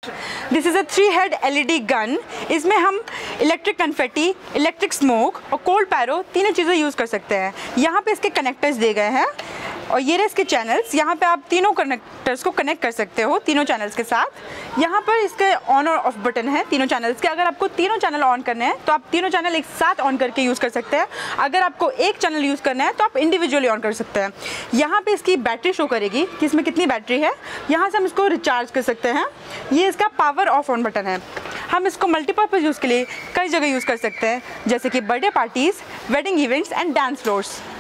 This is a 3 head LED gun. इसमें हम electric confetti, electric smoke और cold pyro तीनों चीज़ें यूज़ कर सकते हैं। यहाँ पे इसके कनेक्टर्स दिए गए हैं और ये रहे इसके चैनल्स। यहाँ पे आप तीनों कनेक्टर्स को कनेक्ट कर सकते हो तीनों चैनल्स के साथ। यहाँ पर इसके ऑन और ऑफ बटन है तीनों चैनल्स के। अगर आपको तीनों चैनल ऑन करने हैं तो आप तीनों चैनल एक साथ ऑन करके यूज़ कर सकते हैं। अगर आपको एक चैनल यूज़ करना है तो आप इंडिविजुअली ऑन कर सकते हैं। यहाँ पे इसकी बैटरी शो करेगी कि इसमें कितनी बैटरी है। यहाँ से हम इसको रिचार्ज कर सकते हैं। ये इसका पावर ऑफ ऑन बटन है। हम इसको मल्टीपर्पज़ यूज़ के लिए कई जगह यूज़ कर सकते हैं, जैसे कि birthday parties, wedding events and dance floors.